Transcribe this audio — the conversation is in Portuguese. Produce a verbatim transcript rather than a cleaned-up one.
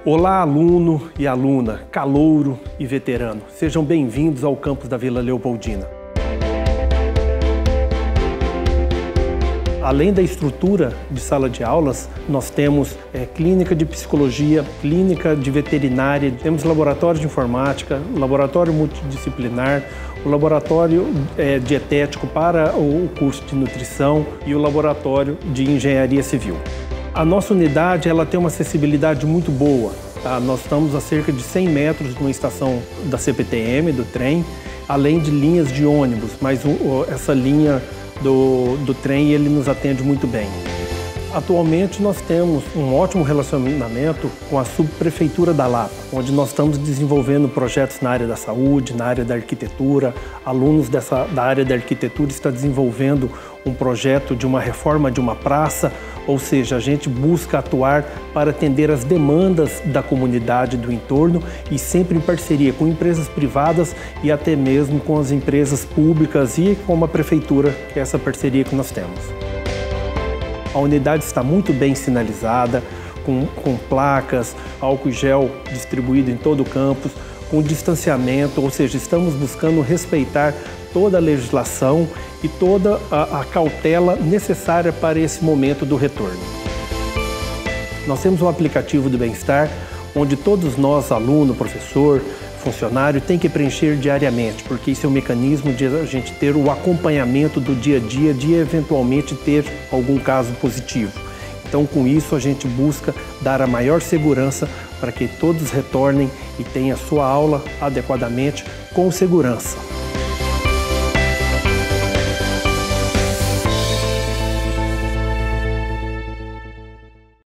Olá, aluno e aluna, calouro e veterano. Sejam bem-vindos ao campus da Vila Leopoldina. Além da estrutura de sala de aulas, nós temos é, clínica de psicologia, clínica de veterinária, temos laboratório de informática, laboratório multidisciplinar, o laboratório é, dietético para o curso de nutrição e o laboratório de engenharia civil. A nossa unidade ela tem uma acessibilidade muito boa. Tá? Nós estamos a cerca de cem metros de uma estação da C P T M, do trem, além de linhas de ônibus, mas o, essa linha do, do trem ele nos atende muito bem. Atualmente nós temos um ótimo relacionamento com a Subprefeitura da Lapa, onde nós estamos desenvolvendo projetos na área da saúde, na área da arquitetura. Alunos dessa, da área da arquitetura estão desenvolvendo um projeto de uma reforma de uma praça, ou seja, a gente busca atuar para atender as demandas da comunidade do entorno e sempre em parceria com empresas privadas e até mesmo com as empresas públicas e com a prefeitura, que é essa parceria que nós temos. A unidade está muito bem sinalizada, com, com placas, álcool gel distribuído em todo o campus, com distanciamento, ou seja, estamos buscando respeitar toda a legislação e toda a, a cautela necessária para esse momento do retorno. Nós temos um aplicativo do bem-estar, onde todos nós, aluno, professor, funcionário, tem que preencher diariamente, porque isso é um mecanismo de a gente ter o acompanhamento do dia a dia, de eventualmente ter algum caso positivo. Então, com isso, a gente busca dar a maior segurança para que todos retornem e tenham a sua aula adequadamente com segurança.